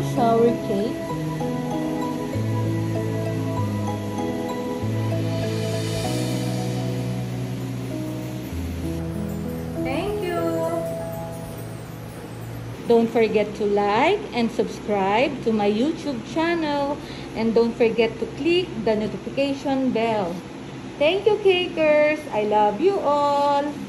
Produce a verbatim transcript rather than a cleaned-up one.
shower cake. Thank you. Don't forget to like and subscribe to my YouTube channel. And don't forget to click the notification bell. Thank you, cakers. I love you all.